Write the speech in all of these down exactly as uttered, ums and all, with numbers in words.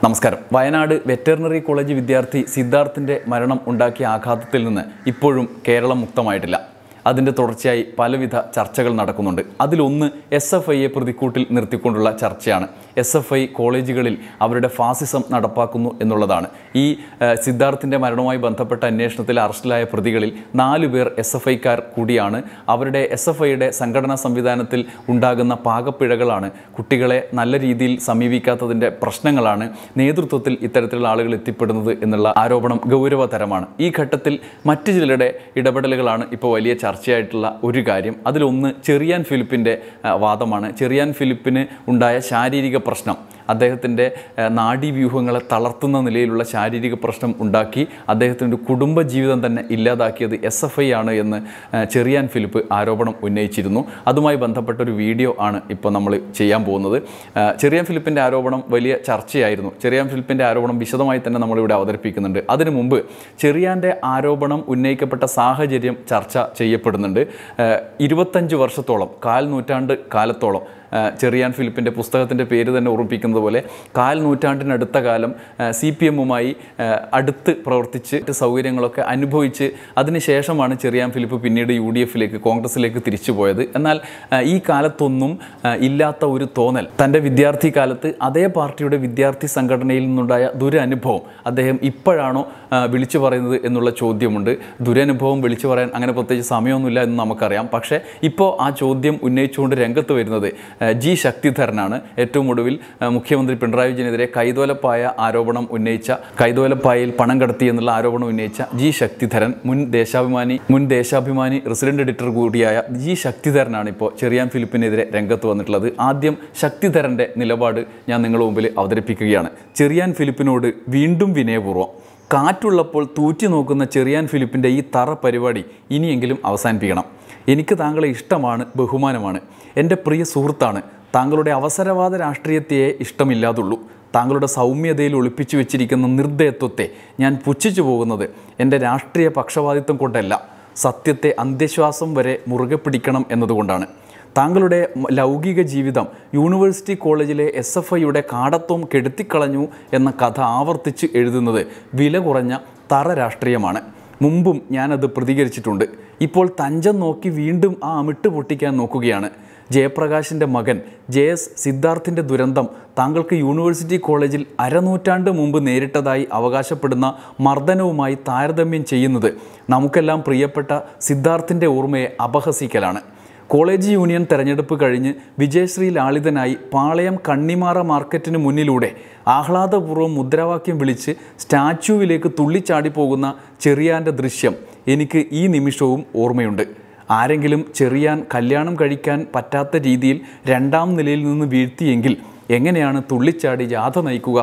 നമസ്കാരം. Wayanad veterinary college വിദ്യാർത്ഥി സിദ്ധാർത്ഥിൻ്റെ മരണം ഉണ്ടാക്കിയ ആഘാതത്തിൽ നിന്ന് ഇപ്പോഴും കേരളം മുക്തമായിട്ടില്ല. അതിൻ്റെ തുടർച്ചയായി പലവിധ ചർച്ചകൾ നടക്കുന്നുണ്ട്. അതിലൊന്ന് എസ് എഫ് ഐയെ പ്രതിക്കൂട്ടിൽ നിർത്തിക്കൊണ്ടുള്ള ചർച്ചയാണ്. എസ് എഫ് ഐ കോളേജുകളിൽ അവരുടെ ഫാസിസം നടപ്പാക്കുന്നു എന്നുള്ളതാണ്. ഈ സിദ്ധാർത്ഥിൻ്റെ മരണവുമായി ബന്ധപ്പെട്ട അന്വേഷണത്തിൽ അറസ്റ്റിലായ പ്രതികളിൽ നാലു പേർ എസ് എഫ് ഐക്കാർ കൂടിയാണ്. അവരുടെ എസ് എഫ് ഐയുടെ സംഘടനാ സംവിധാനത്തിൽ ഉണ്ടാകുന്ന പാകപ്പിഴകളാണ്, കുട്ടികളെ നല്ല രീതിയിൽ സമീപിക്കാത്തതിൻ്റെ പ്രശ്നങ്ങളാണ് നേതൃത്വത്തിൽ ഇത്തരത്തിലുള്ള ആളുകൾ എത്തിപ്പെടുന്നത് എന്നുള്ള ആരോപണം ഗൗരവതരമാണ്. ഈ ഘട്ടത്തിൽ മറ്റു ചിലരുടെ ഇടപെടലുകളാണ് ഇപ്പോൾ വലിയ ചർച്ചയായിട്ടുള്ള ഒരു കാര്യം. അതിലൊന്ന് ചെറിയാൻ ഫിലിപ്പിൻ്റെ വാദമാണ്. ചെറിയാൻ ഫിലിപ്പിന് ഉണ്ടായ ശാരീരിക പ്രശ്നം, അദ്ദേഹത്തിൻ്റെ നാഡീവ്യൂഹങ്ങളെ തളർത്തുന്ന നിലയിലുള്ള ശാരീരിക പ്രശ്നം ഉണ്ടാക്കി അദ്ദേഹത്തിൻ്റെ കുടുംബജീവിതം തന്നെ ഇല്ലാതാക്കിയത് എസ് എഫ് ഐ ആണ് എന്ന് ചെറിയാൻ ഫിലിപ്പ് ആരോപണം ഉന്നയിച്ചിരുന്നു. അതുമായി ബന്ധപ്പെട്ട ഒരു വീഡിയോ ആണ് ഇപ്പോൾ നമ്മൾ ചെയ്യാൻ പോകുന്നത്. ചെറിയാൻ ഫിലിപ്പിൻ്റെ ആരോപണം വലിയ ചർച്ചയായിരുന്നു. ചെറിയാൻ ഫിലിപ്പിൻ്റെ ആരോപണം വിശദമായി തന്നെ നമ്മളിവിടെ അവതരിപ്പിക്കുന്നുണ്ട്. അതിനു മുമ്പ് ചെറിയാൻ്റെ ആരോപണം ഉന്നയിക്കപ്പെട്ട സാഹചര്യം ചർച്ച ചെയ്യപ്പെടുന്നുണ്ട്. ഇരുപത്തഞ്ച് വർഷത്തോളം, കാൽ നൂറ്റാണ്ട് കാലത്തോളം ചെറിയാൻ ഫിലിപ്പിൻ്റെ പുസ്തകത്തിൻ്റെ പേര് തന്നെ ഓർമ്മിപ്പിക്കുന്നത് പോലെ കാൽ നൂറ്റാണ്ടിനടുത്ത കാലം സി പി എമ്മുമായി അടുത്ത് പ്രവർത്തിച്ച് സൗകര്യങ്ങളൊക്കെ അനുഭവിച്ച് അതിനുശേഷമാണ് ചെറിയാൻ ഫിലിപ്പ് പിന്നീട് യു ഡി എഫിലേക്ക്, കോൺഗ്രസിലേക്ക് തിരിച്ചു പോയത്. എന്നാൽ ഈ കാലത്തൊന്നും ഇല്ലാത്ത ഒരു തോന്നൽ, തൻ്റെ വിദ്യാർത്ഥി കാലത്ത് അതേ പാർട്ടിയുടെ വിദ്യാർത്ഥി സംഘടനയിൽ നിന്നുണ്ടായ ദുരനുഭവം അദ്ദേഹം ഇപ്പോഴാണോ വിളിച്ചു പറയുന്നത് എന്നുള്ള ചോദ്യമുണ്ട്. ദുരനുഭവം വിളിച്ചു പറയാൻ അങ്ങനെ പ്രത്യേകിച്ച് സമയമൊന്നുമില്ല എന്ന് നമുക്കറിയാം. പക്ഷേ ഇപ്പോൾ ആ ചോദ്യം ഉന്നയിച്ചുകൊണ്ട് രംഗത്ത് വരുന്നത് ജി ശക്തിധരനാണ്. ഏറ്റവും ഒടുവിൽ മുഖ്യമന്ത്രി പിണറായി വിജയനെതിരെ കൈതോലപ്പായ ആരോപണം ഉന്നയിച്ച, കൈതോലപ്പായയിൽ പണം കടത്തി എന്നുള്ള ആരോപണം ഉന്നയിച്ച ജി ശക്തിധരൻ, മുൻ ദേശാഭിമാനി മുൻ ദേശാഭിമാനി റെസിഡന്റ് എഡിറ്റർ കൂടിയായ ജി ശക്തിധരനാണ് ഇപ്പോൾ ചെറിയാൻ ഫിലിപ്പിനെതിരെ രംഗത്ത് വന്നിട്ടുള്ളത്. ആദ്യം ശക്തിധരൻ്റെ നിലപാട് ഞാൻ നിങ്ങളുടെ മുമ്പിൽ അവതരിപ്പിക്കുകയാണ്. ചെറിയാൻ ഫിലിപ്പിനോട് വീണ്ടും വിനയപൂർവ്വം, കാറ്റുള്ളപ്പോൾ തൂറ്റി നോക്കുന്ന ചെറിയാൻ ഫിലിപ്പിൻ്റെ ഈ തറ പരിപാടി ഇനിയെങ്കിലും അവസാനിപ്പിക്കണം. എനിക്ക് താങ്കളെ ഇഷ്ടമാണ്, ബഹുമാനമാണ്, എൻ്റെ പ്രിയ സുഹൃത്താണ്. താങ്കളുടെ അവസരവാദ രാഷ്ട്രീയത്തെയേ ഇഷ്ടമില്ലാതുള്ളൂ. താങ്കളുടെ സൗമ്യതയിൽ ഒളിപ്പിച്ചു വെച്ചിരിക്കുന്ന നിർദ്ദയത്വത്തെ ഞാൻ പുച്ഛിച്ചു പോകുന്നത് എൻ്റെ രാഷ്ട്രീയ പക്ഷപാതിത്വം കൊണ്ടല്ല, സത്യത്തെ അന്ത്യശ്വാസം വരെ മുറുകെ പിടിക്കണം എന്നതുകൊണ്ടാണ്. താങ്കളുടെ ലൗകിക ജീവിതം യൂണിവേഴ്സിറ്റി കോളേജിലെ എസ് എഫ് ഐയുടെ കാടത്വം കെടുത്തിക്കളഞ്ഞു എന്ന കഥ ആവർത്തിച്ച് എഴുതുന്നത് വില കുറഞ്ഞ തറ രാഷ്ട്രീയമാണ്. മുമ്പും ഞാനത് പ്രതികരിച്ചിട്ടുണ്ട്. ഇപ്പോൾ തഞ്ചം നോക്കി വീണ്ടും ആ അമിട്ട് പൊട്ടിക്കാൻ നോക്കുകയാണ്. ജയപ്രകാശിൻ്റെ മകൻ ജെ എസ് സിദ്ധാർത്ഥിൻ്റെ ദുരന്തം താങ്കൾക്ക് യൂണിവേഴ്സിറ്റി കോളേജിൽ അരനൂറ്റാണ്ട് മുമ്പ് നേരിട്ടതായി അവകാശപ്പെടുന്ന മർദ്ദനവുമായി താരതമ്യം ചെയ്യുന്നത് നമുക്കെല്ലാം പ്രിയപ്പെട്ട സിദ്ധാർത്ഥിൻ്റെ ഓർമ്മയെ അപഹസിക്കലാണ്. കോളേജ് യൂണിയൻ തെരഞ്ഞെടുപ്പ് കഴിഞ്ഞ് വിജയശ്രീ ലാളിതനായി പാളയം കണ്ണിമാറ മാർക്കറ്റിന് മുന്നിലൂടെ ആഹ്ലാദപൂർവ്വം മുദ്രാവാക്യം വിളിച്ച് സ്റ്റാച്യുവിലേക്ക് തുള്ളിച്ചാടിപ്പോകുന്ന ചെറിയാൻ്റെ ദൃശ്യം എനിക്ക് ഈ നിമിഷവും ഓർമ്മയുണ്ട്. ആരെങ്കിലും ചെറിയാൻ കല്യാണം കഴിക്കാൻ പറ്റാത്ത രീതിയിൽ രണ്ടാം നിലയിൽ നിന്ന് വീഴ്ത്തിയെങ്കിൽ എങ്ങനെയാണ് തുള്ളിച്ചാടി ജാഥ നയിക്കുക?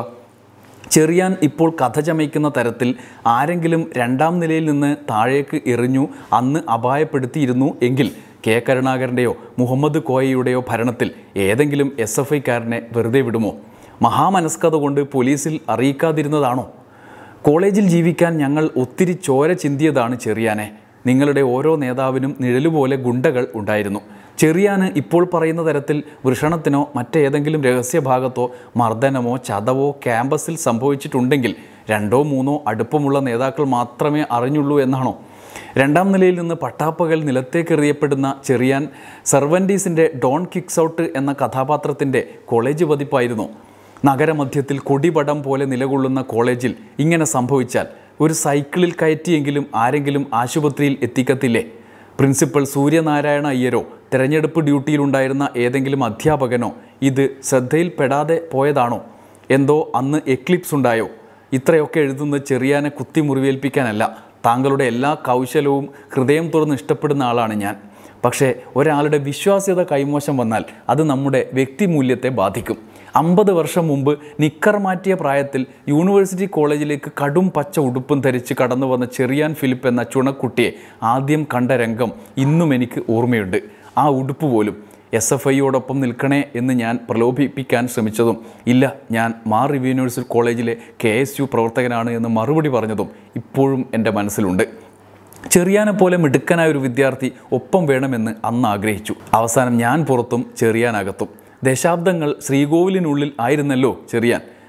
ചെറിയാൻ ഇപ്പോൾ കഥ ചമയ്ക്കുന്ന തരത്തിൽ ആരെങ്കിലും രണ്ടാം നിലയിൽ നിന്ന് താഴേക്ക് എറിഞ്ഞു അന്ന് അപായപ്പെടുത്തിയിരുന്നു എങ്കിൽ കെ കരുണാകരൻ്റെയോ മുഹമ്മദ് കോയയുടെയോ ഭരണത്തിൽ ഏതെങ്കിലും എസ് എഫ് ഐക്കാരനെ വെറുതെ വിടുമോ? മഹാമനസ്കത കൊണ്ട് പോലീസിൽ അറിയിക്കാതിരുന്നതാണോ? കോളേജിൽ ജീവിക്കാൻ ഞങ്ങൾ ഒത്തിരി ചോര ചിന്തിയതാണ് ചെറിയാനെ. നിങ്ങളുടെ ഓരോ നേതാവിനും നിഴലുപോലെ ഗുണ്ടകൾ ഉണ്ടായിരുന്നു. ചെറിയാന് ഇപ്പോൾ പറയുന്ന തരത്തിൽ വൃഷണത്തിനോ മറ്റേതെങ്കിലും രഹസ്യഭാഗത്തോ മർദ്ദനമോ ചതവോ ക്യാമ്പസിൽ സംഭവിച്ചിട്ടുണ്ടെങ്കിൽ രണ്ടോ മൂന്നോ അടുപ്പമുള്ള നേതാക്കൾ മാത്രമേ അറിഞ്ഞുള്ളൂ എന്നാണോ? രണ്ടാം നിലയിൽ നിന്ന് പട്ടാപ്പകൽ നിലത്തേക്കെറിയപ്പെടുന്ന ചെറിയാൻ സർവൻറ്റീസിൻ്റെ ഡോൺ കിക്സ് ഔട്ട് എന്ന കഥാപാത്രത്തിൻ്റെ കോളേജ് പതിപ്പായിരുന്നു. നഗരമധ്യത്തിൽ കൊടിപടം പോലെ നിലകൊള്ളുന്ന കോളേജിൽ ഇങ്ങനെ സംഭവിച്ചാൽ ഒരു സൈക്കിളിൽ കയറ്റിയെങ്കിലും ആരെങ്കിലും ആശുപത്രിയിൽ എത്തിക്കത്തില്ലേ? പ്രിൻസിപ്പൽ സൂര്യനാരായണ അയ്യരോ തെരഞ്ഞെടുപ്പ് ഡ്യൂട്ടിയിലുണ്ടായിരുന്ന ഏതെങ്കിലും അധ്യാപകനോ ഇത് ശ്രദ്ധയിൽപ്പെടാതെ പോയതാണോ? എന്തോ അന്ന് എക്ലിപ്സ് ഉണ്ടായോ? ഇത്രയൊക്കെ എഴുതുന്നത് ചെറിയാനെ കുത്തി മുറിവേൽപ്പിക്കാനല്ല. താങ്കളുടെ എല്ലാ കൗശലവും ഹൃദയം തുറന്ന് ഇഷ്ടപ്പെടുന്ന ആളാണ് ഞാൻ. പക്ഷേ ഒരാളുടെ വിശ്വാസ്യത കൈമോശം വന്നാൽ അത് നമ്മുടെ വ്യക്തിമൂല്യത്തെ ബാധിക്കും. അമ്പത് വർഷം മുമ്പ് നിക്കർ മാറ്റിയ പ്രായത്തിൽ യൂണിവേഴ്സിറ്റി കോളേജിലേക്ക് കടും പച്ച ഉടുപ്പും ധരിച്ച് കടന്നു വന്ന ചെറിയാൻ ഫിലിപ്പ് എന്ന ചുണക്കുട്ടിയെ ആദ്യം കണ്ട രംഗം ഇന്നും എനിക്ക് ഓർമ്മയുണ്ട്. ആ ഉടുപ്പ് പോലും എസ് എഫ് ഐയോടൊപ്പം നിൽക്കണേ എന്ന് ഞാൻ പ്രലോഭിപ്പിക്കാൻ ശ്രമിച്ചതും, ഇല്ല ഞാൻ മാർ റിവ്യൂ യൂണിവേഴ്സിറ്റി കോളേജിലെ കെ എസ് യു പ്രവർത്തകനാണ് എന്ന് മറുപടി പറഞ്ഞതും ഇപ്പോഴും എൻ്റെ മനസ്സിലുണ്ട്. ചെറിയാനെ പോലെ മിടുക്കനായ ഒരു വിദ്യാർത്ഥി ഒപ്പം വേണമെന്ന് അന്ന് ആഗ്രഹിച്ചു. അവസാനം ഞാൻ പുറത്തും ചെറിയാനകത്തും. ദശാബ്ദങ്ങൾ ശ്രീകോവിലിനുള്ളിൽ ആയിരുന്നല്ലോ ചെറിയാൻ.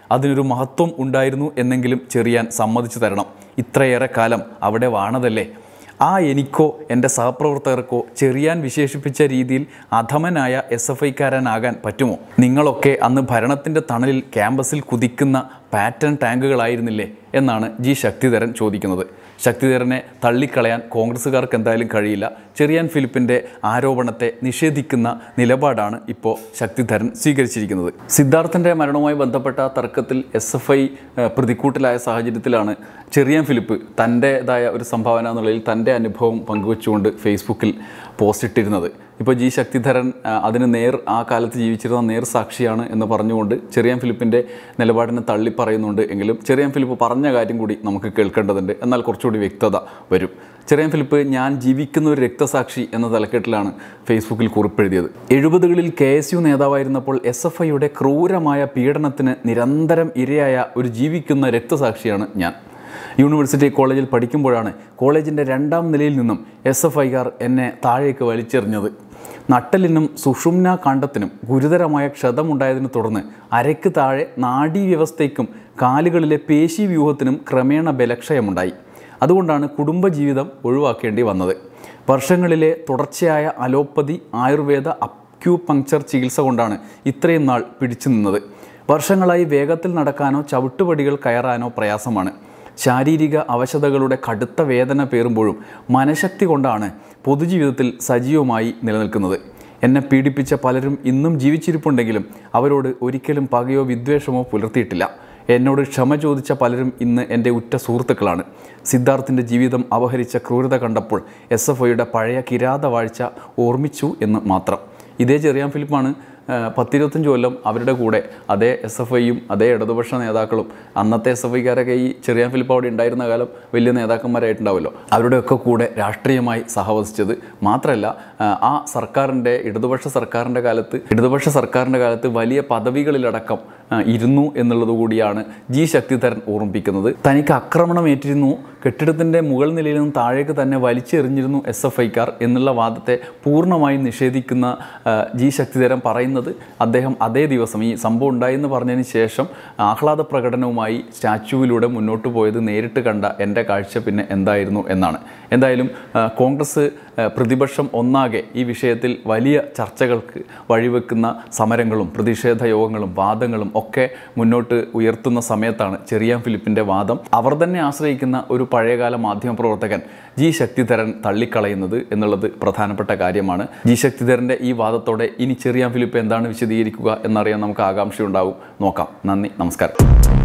അതിനൊരു മഹത്വം ഉണ്ടായിരുന്നു എന്നെങ്കിലും ചെറിയാൻ സമ്മതിച്ചു തരണം. ഇത്രയേറെ കാലം അവിടെ വാണതല്ലേ. ആ എനിക്കോ എൻ്റെ സഹപ്രവർത്തകർക്കോ ചെറിയാൻ വിശേഷിപ്പിച്ച രീതിയിൽ അധമനായ എസ് എഫ് ഐക്കാരനാകാൻ പറ്റുമോ? നിങ്ങളൊക്കെ അന്ന് ഭരണത്തിൻ്റെ തണലിൽ ക്യാമ്പസിൽ കുതിക്കുന്ന പാറ്റേൺ ടാങ്കുകളായിരുന്നില്ലേ എന്നാണ് ജി ശക്തിധരൻ ചോദിക്കുന്നത്. ശക്തിധരനെ തള്ളിക്കളയാൻ കോൺഗ്രസ്സുകാർക്ക് എന്തായാലും കഴിയില്ല. ചെറിയാൻ ഫിലിപ്പിൻ്റെ ആരോപണത്തെ നിഷേധിക്കുന്ന നിലപാടാണ് ഇപ്പോൾ ശക്തിധരൻ സ്വീകരിച്ചിരിക്കുന്നത്. സിദ്ധാർത്ഥൻ്റെ മരണവുമായി ബന്ധപ്പെട്ട തർക്കത്തിൽ എസ് എഫ് ഐ പ്രതിക്കൂട്ടിലായ സാഹചര്യത്തിലാണ് ചെറിയാൻ ഫിലിപ്പ് തൻ്റേതായ ഒരു സംഭാവന എന്നുള്ളതിൽ തൻ്റെ അനുഭവം പങ്കുവെച്ചുകൊണ്ട് ഫേസ്ബുക്കിൽ പോസ്റ്റ് ഇട്ടിരുന്നത്. ഇപ്പോൾ ജി ശക്തിധരൻ അതിന് നേർ ആ കാലത്ത് ജീവിച്ചിരുന്ന നേർ സാക്ഷിയാണ് എന്ന് പറഞ്ഞുകൊണ്ട് ചെറിയാൻ ഫിലിപ്പിൻ്റെ നിലപാടിനെ തള്ളി പറയുന്നുണ്ട്. എങ്കിലും ചെറിയാൻ ഫിലിപ്പ് പറഞ്ഞ കാര്യം കൂടി നമുക്ക് കേൾക്കേണ്ടതുണ്ട്. എന്നാൽ കുറച്ചുകൂടി വ്യക്തത വരും. ചെറിയാൻ ഫിലിപ്പ് ഞാൻ ജീവിക്കുന്ന ഒരു രക്തസാക്ഷി എന്ന തലക്കെട്ടിലാണ് ഫേസ്ബുക്കിൽ കുറിപ്പെഴുതിയത്. എഴുപതുകളിൽ കെ എസ് യു നേതാവായിരുന്നപ്പോൾ എസ് എഫ് ഐയുടെ ക്രൂരമായ പീഡനത്തിന് നിരന്തരം ഇരയായ ഒരു ജീവിക്കുന്ന രക്തസാക്ഷിയാണ് ഞാൻ. യൂണിവേഴ്സിറ്റി കോളേജിൽ പഠിക്കുമ്പോഴാണ് കോളേജിൻ്റെ രണ്ടാം നിലയിൽ നിന്നും എസ് എഫ് ഐക്കാർ എന്നെ താഴേക്ക് വലിച്ചെറിഞ്ഞത്. നട്ടലിനും സുഷുമ്ന കാണ്ഡത്തിനും ഗുരുതരമായ ക്ഷതമുണ്ടായതിനെ തുടർന്ന് അരയ്ക്ക് താഴെ നാഡീവ്യവസ്ഥയ്ക്കും കാലുകളിലെ പേശി വ്യൂഹത്തിനും ക്രമേണ ബലക്ഷയമുണ്ടായി. അതുകൊണ്ടാണ് കുടുംബജീവിതം ഒഴിവാക്കേണ്ടി വന്നത്. വർഷങ്ങളിലെ തുടർച്ചയായ അലോപ്പതി, ആയുർവേദ, അക്യൂപങ്ക്ചർ ചികിത്സ കൊണ്ടാണ് ഇത്രയും നാൾ പിടിച്ചു നിന്നത്. വർഷങ്ങളായി വേഗത്തിൽ നടക്കാനോ ചവിട്ടുപടികൾ കയറാനോ പ്രയാസമാണ്. ശാരീരിക അവശതകളുടെ കടുത്ത വേദന പേറുമ്പോഴും മനഃശക്തി കൊണ്ടാണ് പൊതുജീവിതത്തിൽ സജീവമായി നിലനിൽക്കുന്നത്. എന്നെ പീഡിപ്പിച്ച പലരും ഇന്നും ജീവിച്ചിരിപ്പുണ്ടെങ്കിലും അവരോട് ഒരിക്കലും പകയോ വിദ്വേഷമോ പുലർത്തിയിട്ടില്ല. എന്നോട് ക്ഷമ ചോദിച്ച പലരും ഇന്ന് എൻ്റെ ഉറ്റ സുഹൃത്തുക്കളാണ്. സിദ്ധാർത്ഥിൻ്റെ ജീവിതം അപഹരിച്ച ക്രൂരത കണ്ടപ്പോൾ എസ് എഫ് ഐയുടെ പഴയ കിരാതവാഴ്ച ഓർമ്മിച്ചു എന്ന് മാത്രം. ഇതേ ചെറിയാൻ ഫിലിപ്പാണ് പത്തിരുപത്തഞ്ച് കൊല്ലം അവരുടെ കൂടെ അതേ എസ് എഫ് ഐയും അതേ ഇടതുപക്ഷ നേതാക്കളും അന്നത്തെ എസ് എഫ് ഐക്കാരൊക്കെ ഈ ചെറിയാൻ ഫിലിപ്പ് അവിടെ ഉണ്ടായിരുന്ന കാലം വലിയ നേതാക്കന്മാരായിട്ടുണ്ടാവുമല്ലോ, അവരുടെയൊക്കെ കൂടെ രാഷ്ട്രീയമായി സഹവസിച്ചത്. മാത്രമല്ല ആ സർക്കാരിൻ്റെ ഇടതുപക്ഷ സർക്കാരിൻ്റെ കാലത്ത് ഇടതുപക്ഷ സർക്കാരിൻ്റെ കാലത്ത് വലിയ പദവികളിലടക്കം ഇരുന്നു എന്നുള്ളത് കൂടിയാണ് ജി ശക്തിധരൻ ഓർമ്മിപ്പിക്കുന്നത്. തനിക്ക് ആക്രമണം ഏറ്റിരുന്നു, കെട്ടിടത്തിൻ്റെ മുകൾ നിലയിൽ നിന്ന് താഴേക്ക് തന്നെ വലിച്ചെറിഞ്ഞിരുന്നു എസ് എഫ് ഐക്കാർ എന്നുള്ള വാദത്തെ പൂർണ്ണമായും നിഷേധിക്കുന്ന ജി ശക്തിധരൻ പറയുന്നത് അദ്ദേഹം അതേ ദിവസം ഈ സംഭവം ഉണ്ടായെന്ന് പറഞ്ഞതിന് ശേഷം ആഹ്ലാദ പ്രകടനവുമായി സ്റ്റാച്യുവിലൂടെ മുന്നോട്ട് പോയത് നേരിട്ട് കണ്ട എൻ്റെ കാഴ്ച പിന്നെ എന്തായിരുന്നു എന്നാണ്. എന്തായാലും കോൺഗ്രസ് പ്രതിപക്ഷം ഒന്നാകെ ഈ വിഷയത്തിൽ വലിയ ചർച്ചകൾക്ക് വഴിവെക്കുന്ന സമരങ്ങളും പ്രതിഷേധ യോഗങ്ങളും വാദങ്ങളും ഒക്കെ മുന്നോട്ട് ഉയർത്തുന്ന സമയത്താണ് ചെറിയാൻ ഫിലിപ്പിൻ്റെ വാദം അവർ തന്നെ ആശ്രയിക്കുന്ന ഒരു പഴയകാല മാധ്യമപ്രവർത്തകൻ ജി ശക്തിധരൻ തള്ളിക്കളയുന്നത് എന്നുള്ളത് പ്രധാനപ്പെട്ട കാര്യമാണ്. ജി ശക്തിധരൻ്റെ ഈ വാദത്തോടെ ഇനി ചെറിയാൻ ഫിലിപ്പ് എന്താണ് വിശദീകരിക്കുക എന്നറിയാൻ നമുക്ക് ആകാംക്ഷയുണ്ടാവും. നോക്കാം. നന്ദി, നമസ്കാരം.